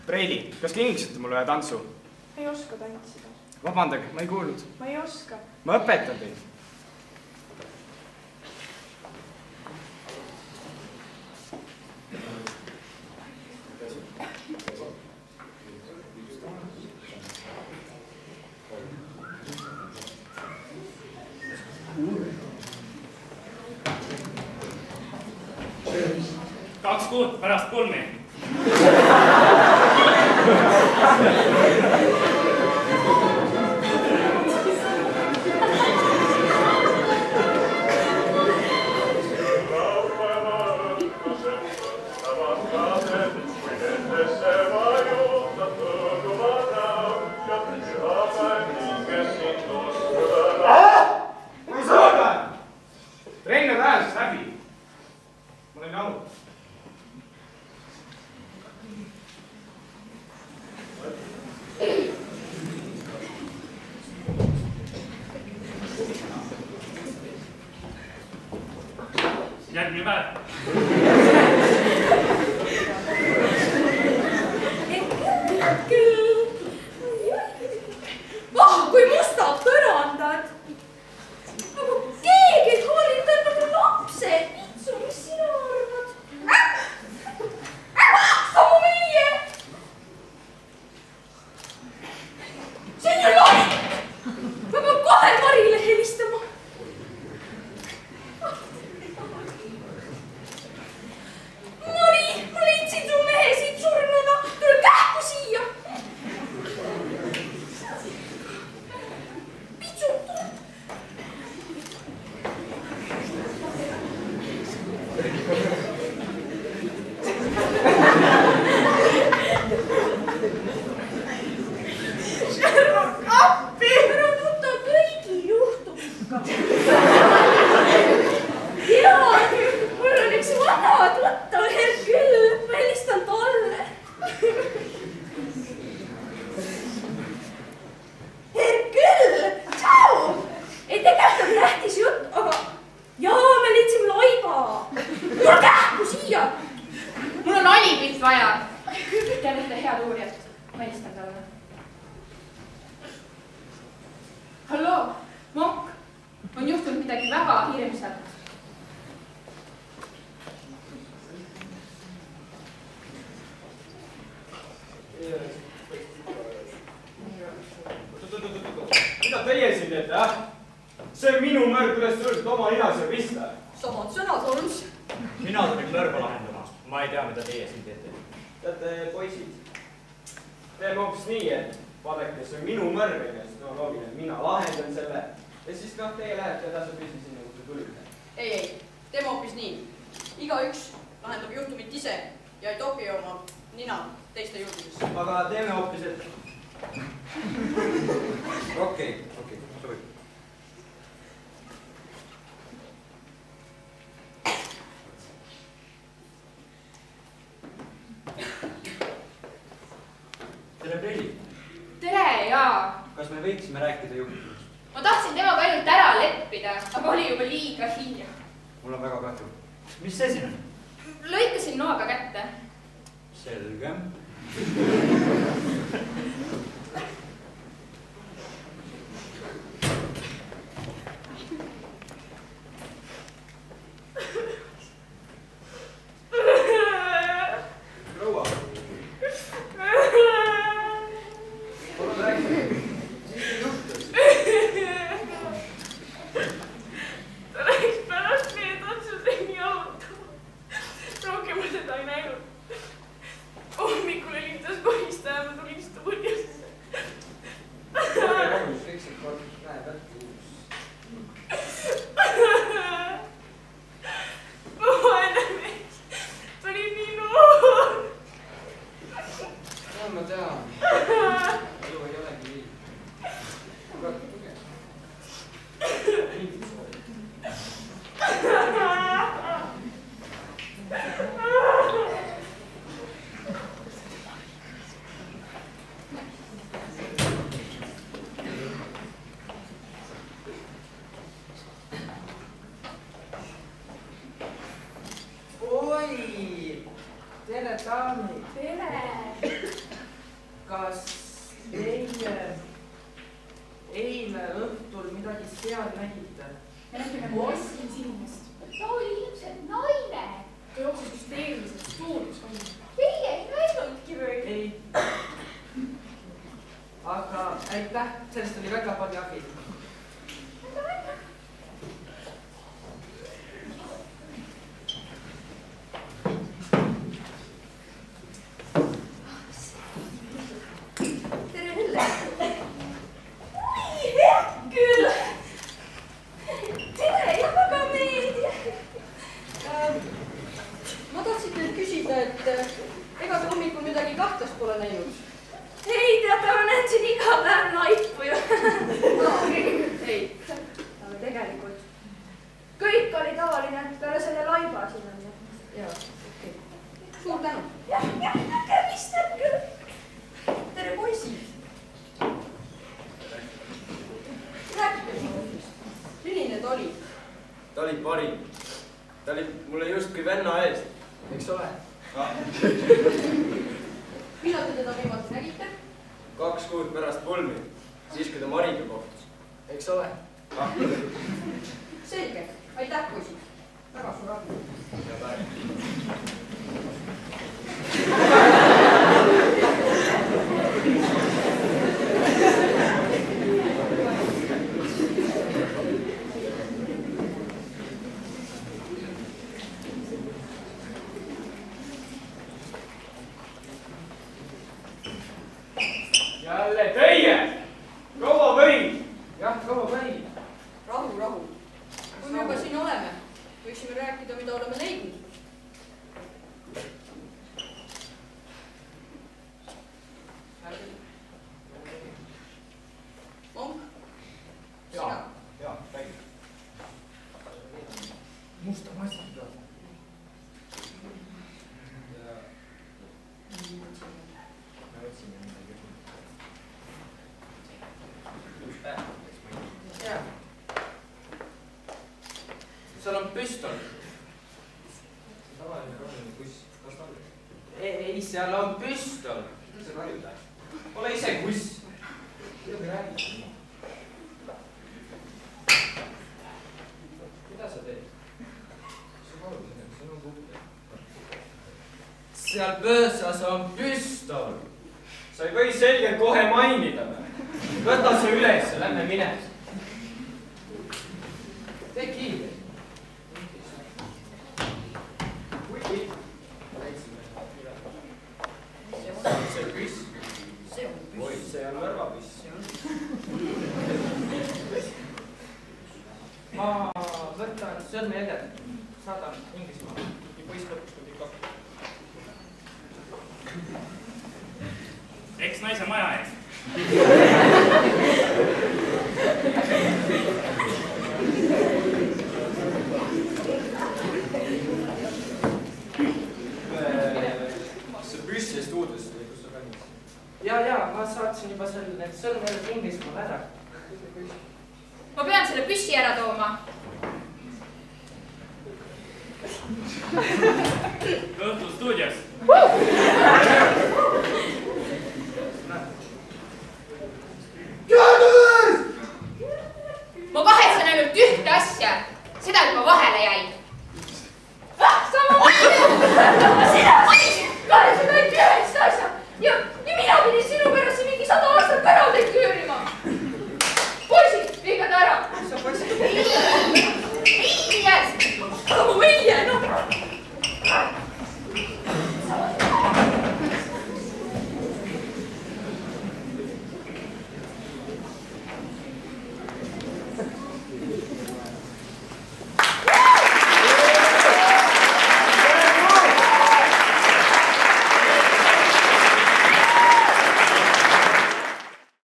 Reili, kas kingiksite mulle ühe tantsu? Ei oska tantsida. Vabandage, ma ei kuulnud. Ma ei oska. Ma õpetan teid. Kaks kuud pärast pulmi. Trenn on rääsest läbi. Ma olen jalud. Järgmine päev. Kui mustad põrandad! Nagu keegi ei hoolinud nagu lapsed! Mitsu, mis sina arvad? Samu meie! See on ju loll! Ma pean kohe Marile helistama. Mari, ma leidsin su mehe siit surnuna. Tule kähku siia. Sherlock, appi! Ära võta kõigi juhtumiga. Jaa, mul on üks vana tuttav Herkül. Ma helistan talle. Herkül, tšau! Ei, tegelikult on tähtis jutt, aga jaa, me leidsime laiba. Tule kähku siia. Mul on alibit vaja. Tean ühte head uurijat. Ma helistan talle. Halloo, Monk. On juhtunud midagi väga hirmsat. Mida teie siin teete, jah? See on minu mörg, kuidas te võisid oma nina siia pista. Samad sõnad, Holmes. Mina tulin mörga lahendama. Ma ei tea, mida teie siin teete. Teate, poisid, teeme hoopis nii, et vaadake, see on minu mörg, no loogiline, mina lahendan selle. Ja siis teie lähete tasapisi sinna, kus te tulite. Ei, teeme hoopis nii. Igaüks lahendab juhtumit ise ja ei topi oma nina teiste juhtumisse. Aga teeme hoopis, et... Okei, sobib. Tere, Preili. Tere, jaa. Kas me võiksime rääkida juhtumist? Ma tahtsin temaga ainult ära leppida, aga oli juba liiga hilja. Mul on väga kahju. Mis see siin on? Lõikasin noaga kätte. Selge. Proua. Palun rääkida. Mis juhtus? Ta läks pärast meie tantsuseni jalutama. Rohkem ma seda ei näinud. Hommikul helistas koristaja, ma tulin stuudiosse. Kõik see kord näeb äkki uus. Vaene mees. Ta oli nii noor. No, ma tean. Elu ei olegi nii. Aga tuge. Mind soovi. Oi, tere daamid. Tere. kas teie eile õhtul midagi seal nägite? Ma ostsin sinust. Ta oli ilmselt naine. Ta jooksis just eelmisest stuudios on. Teie ei näinudki või? Ei. Aga aitäh, sellest oli väga palju abi. Tere Helle. Oi, hea küll. Tere ja väga meeldiv. Ma tahtsin teilt küsida, et ega te hommikul midagi kahtlast pole näinud? Ei, teate, ma näen siin iga päev laipu ju. Ei. Aga tegelikult kõik oli tavaline peale selle laiba siin on ju. Jaa, okei. Suur tänu. Jah, nägemist küll. Tere, poisid. Rääkige minust. Milline ta oli? Ta oli parim. Ta oli mulle justkui venna eest, eks ole? Millal te teda viimati nägite? 2 kuud pärast pulmi, siis kui ta Mariga kohtus, eks ole? Selge. Aitäh, poisid. Väga suur abi. Hea päev. Jälle teie! Kaua võid? Jah, kaua päi. Rahu, rahu. Kui me juba siin oleme, võiksime rääkida, mida oleme leidnud. Monk? Sina? Jaa, räägi. Musta massiga. Jaa. Seal on püstol. Tavaline roheline kuss, kas ta on? Ei, seal on püstol. Mida sa karjud lähed? Ole ise kuss. Midagi räägid. Mida sa teed? Sa karud ise, see on kuhte. Seal pöösas on püstol. Sa ei või selgelt kohe mainida või? Võta see üles ja lähme mine. Tee kiirelt. See püss. See on püss. Oi, see on mõrvapüss. Ma võtan sõrmejäljed, saadan Inglismaale. Ja poiss lõpuks tuli kakku. Eks naise maja ees. See püss jäi stuudiosse või kus sa kandis? Ja, ma saatsin juba need sõrmejäljed Inglismaale ära. ma pean selle püssi ära tooma. Õhtul stuudios. ma kahetsen ainult ühte asja, seda juba vahele jäi. Sina kahetsen ainult ühest asja ja mina pidin sinu pärast mingi 100 aastat ära tekkima.